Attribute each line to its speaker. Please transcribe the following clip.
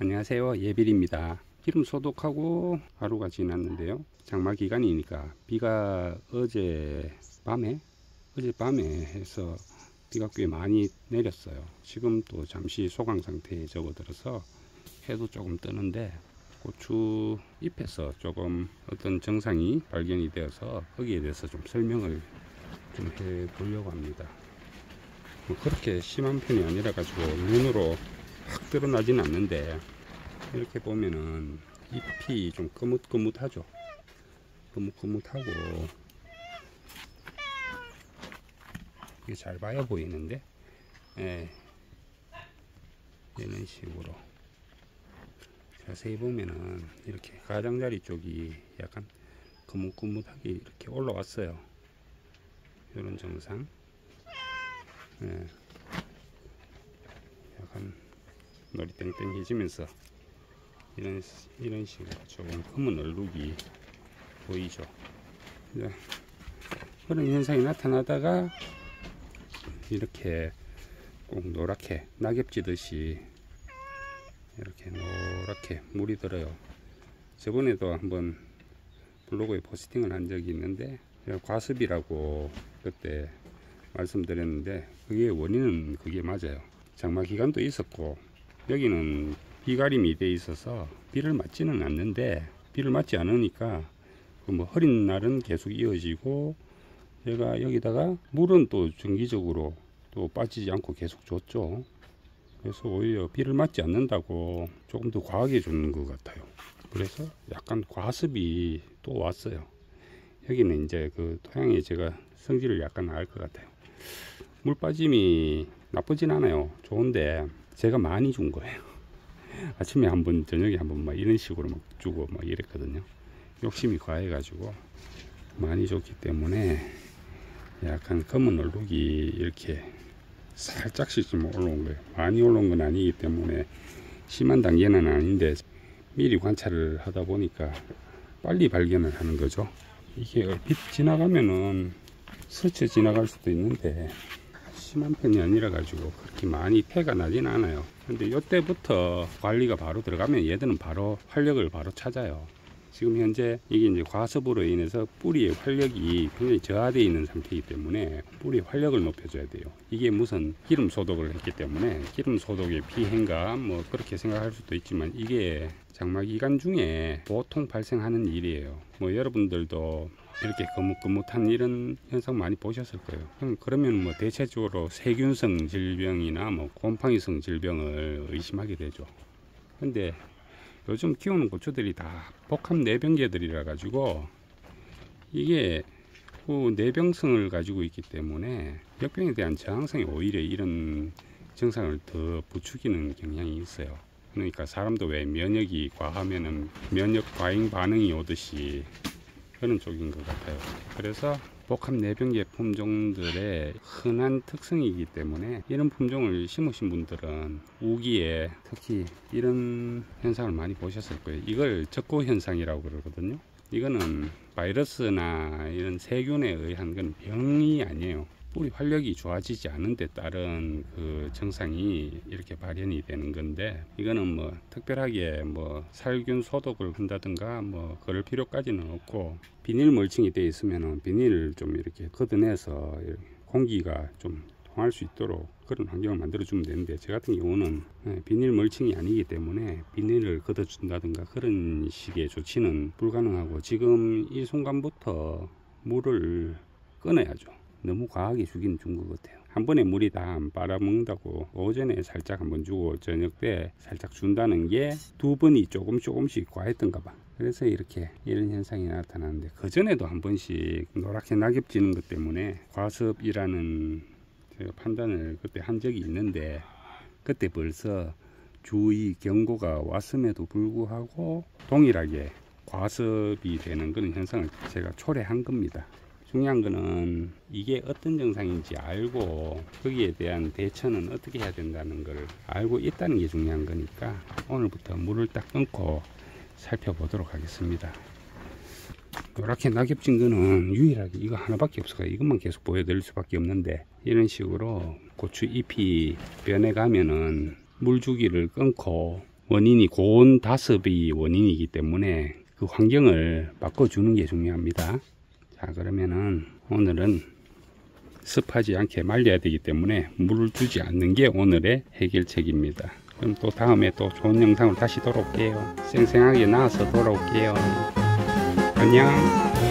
Speaker 1: 안녕하세요, 예빌입니다. 기름 소독하고 하루가 지났는데요. 장마 기간이니까 비가 어젯밤에 해서 비가 꽤 많이 내렸어요. 지금 또 잠시 소강 상태에 접어들어서 해도 조금 뜨는데 고추 잎에서 조금 어떤 증상이 발견이 되어서 거기에 대해서 좀 설명을 좀 해보려고 합니다. 뭐 그렇게 심한 편이 아니라 가지고 눈으로 확 드러나진 않는데 이렇게 보면은 잎이 좀 거뭇거뭇하죠. 거뭇거뭇하고 이게 잘 봐야 보이는데, 예, 이런 식으로 자세히 보면은 이렇게 가장자리 쪽이 약간 거뭇거뭇하게 이렇게 올라왔어요. 이런 증상. 예, 약간 머리 땡땡해지면서 이런 식으로 조금 검은 얼룩이 보이죠. 그런 현상이 나타나다가 이렇게 꼭 노랗게 낙엽지듯이 이렇게 노랗게 물이 들어요. 저번에도 한번 블로그에 포스팅을 한 적이 있는데 과습이라고 그때 말씀드렸는데 그게 원인은 그게 맞아요. 장마 기간도 있었고 여기는 비가림이 돼 있어서 비를 맞지는 않는데, 비를 맞지 않으니까 뭐 흐린 날은 계속 이어지고 제가 여기다가 물은 또 정기적으로 또 빠지지 않고 계속 줬죠. 그래서 오히려 비를 맞지 않는다고 조금 더 과하게 줬는 것 같아요. 그래서 약간 과습이 또 왔어요. 여기는 이제 그 토양에 제가 성질을 약간 알 것 같아요. 물 빠짐이 나쁘진 않아요. 좋은데 제가 많이 준 거예요. 아침에 한번 저녁에 한번 막 이런 식으로 막 주고 막 이랬거든요. 욕심이 과해가지고 많이 줬기 때문에 약간 검은 얼룩이 이렇게 살짝씩 좀 올라온 거예요. 많이 올라온 건 아니기 때문에 심한 단계는 아닌데 미리 관찰을 하다 보니까 빨리 발견을 하는 거죠. 이게 얼핏 지나가면은 스쳐 지나갈 수도 있는데 심한 편이 아니라 가지고 그렇게 많이 폐가 나진 않아요. 근데 이때부터 관리가 바로 들어가면 얘들은 바로 활력을 바로 찾아요. 지금 현재 이게 이제 과습으로 인해서 뿌리의 활력이 굉장히 저하되어 있는 상태이기 때문에 뿌리의 활력을 높여줘야 돼요. 이게 무슨 기름 소독을 했기 때문에 기름 소독의 피해인가 뭐 그렇게 생각할 수도 있지만 이게 장마 기간 중에 보통 발생하는 일이에요. 뭐 여러분들도 이렇게 거뭇거뭇한 이런 현상 많이 보셨을 거예요. 그러면 뭐 대체적으로 세균성 질병이나 뭐 곰팡이성 질병을 의심하게 되죠. 근데 요즘 키우는 고추들이 다 복합 내병계들이라 가지고 이게 그 내병성을 가지고 있기 때문에 역병에 대한 저항성이 오히려 이런 증상을 더 부추기는 경향이 있어요. 그러니까 사람도 왜 면역이 과하면은 면역 과잉 반응이 오듯이 그런 쪽인 것 같아요. 그래서 복합 내병계 품종들의 흔한 특성이기 때문에 이런 품종을 심으신 분들은 우기에 특히 이런 현상을 많이 보셨을 거예요. 이걸 적고 현상이라고 그러거든요. 이거는 바이러스나 이런 세균에 의한 건 병이 아니에요. 뿌리 활력이 좋아지지 않은 데 따른 그 증상이 이렇게 발현이 되는 건데, 이거는 뭐 특별하게 뭐 살균 소독을 한다든가 뭐 그럴 필요까지는 없고, 비닐 멀칭이 되어 있으면은 비닐을 좀 이렇게 걷어내서 공기가 좀 통할 수 있도록 그런 환경을 만들어 주면 되는데, 제 같은 경우는 비닐 멀칭이 아니기 때문에 비닐을 걷어 준다든가 그런 식의 조치는 불가능하고, 지금 이 순간부터 물을 끊어야죠. 너무 과하게 주긴 준 것 같아요. 한 번에 물이 다 안 빨아먹는다고 오전에 살짝 한번 주고 저녁 때 살짝 준다는 게 두 번이 조금씩 과했던가 봐. 그래서 이렇게 이런 현상이 나타나는데, 그 전에도 한 번씩 노랗게 낙엽지는 것 때문에 과습이라는 제가 판단을 그때 한 적이 있는데, 그때 벌써 주의 경고가 왔음에도 불구하고 동일하게 과습이 되는 그런 현상을 제가 초래한 겁니다. 중요한 거는 이게 어떤 증상인지 알고 거기에 대한 대처는 어떻게 해야 된다는 걸 알고 있다는 게 중요한 거니까 오늘부터 물을 딱 끊고 살펴보도록 하겠습니다. 노랗게 낙엽진 거는 유일하게 이거 하나밖에 없어요. 이것만 계속 보여드릴 수밖에 없는데, 이런 식으로 고추 잎이 변해 가면은 물 주기를 끊고 원인이 고온 다습이 원인이기 때문에 그 환경을 바꿔주는 게 중요합니다. 자, 그러면은 오늘은 습하지 않게 말려야 되기 때문에 물을 주지 않는 게 오늘의 해결책입니다. 그럼 또 다음에 또 좋은 영상으로 다시 돌아올게요. 쌩쌩하게 나와서 돌아올게요. 안녕.